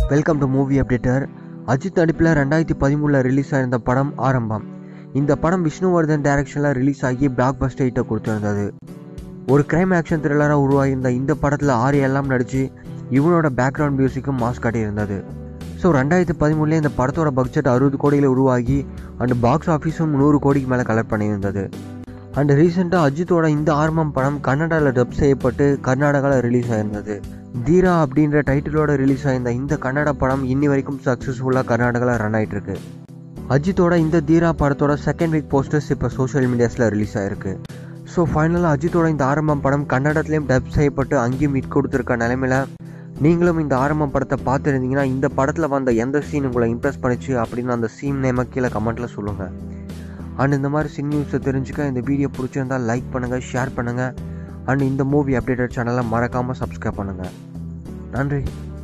Welcome to movie updater. Ajith நடிப்பில் 2013 release ஆயிருந்த படம் ஆரம்பம். இந்த படம் விஷ்ணுவர்தன் டைரக்ஷனில் ரிலீஸ் ஆகி பிளாக்பஸ்டர் ஹிட்டை கொடுத்திருந்தது. ஒரு கிரைம் ஆக்ஷன் த்ரில்லராக உருவாகியிருந்த இந்த படத்தில் ஆரியெல்லாம் நடித்து இவனோட பேக்ரவுண்ட் மியூசிக்கும் மாஸ் காட்டியிருந்தது. ஸோ 2013 இந்த படத்தோட பட்ஜெட் 60 கோடியில் உருவாகி அண்ட் பாக்ஸ் ஆஃபீஸும் 100 கோடிக்கு மேலே கலெக்ட் பண்ணியிருந்தது. அண்ட் ரீசெண்டாக அஜித்தோட இந்த ஆரம்பம் படம் கன்னடாவில் டப் செய்யப்பட்டு கர்நாடகாவில் ரிலீஸ் ஆயிருந்தது. தீரா அப்படின்ற டைட்டிலோட ரிலீஸ் ஆயிருந்த இந்த கன்னட படம் இன்னி வரைக்கும் சக்ஸஸ்ஃபுல்லாக கர்நாடகாவில் ரன் ஆகிட்டு இருக்கு. அஜித்தோட இந்த தீரா படத்தோட செகண்ட் வீக் போஸ்டர்ஸ் இப்போ சோஷியல் மீடியாஸில் ரிலீஸ் ஆயிருக்கு. ஸோ ஃபைனலாக அஜித்தோட இந்த ஆரம்பம் படம் கன்னடத்துலேயும் டப் செய்யப்பட்டு அங்கேயும் ஹிட் கொடுத்துருக்க நிலைமையில நீங்களும் இந்த ஆரம்பம் படத்தை பார்த்துருந்தீங்கன்னா இந்த படத்தில் வந்த எந்த சீன் உங்களை இம்ப்ரெஸ் பண்ணிச்சு அப்படின்னு அந்த சீன் நேமை கீழே கமெண்ட்டில் சொல்லுங்கள். அண்ட் இந்த மாதிரி சின் நியூஸை தெரிஞ்சுக்க இந்த வீடியோ பிடிச்சிருந்தால் லைக் பண்ணுங்கள், ஷேர் பண்ணுங்கள். அண்ட் இந்த மூவி அப்டேட்டட் சேனலை மறக்காமல் சப்ஸ்கிரைப் பண்ணுங்கள். நன்றி.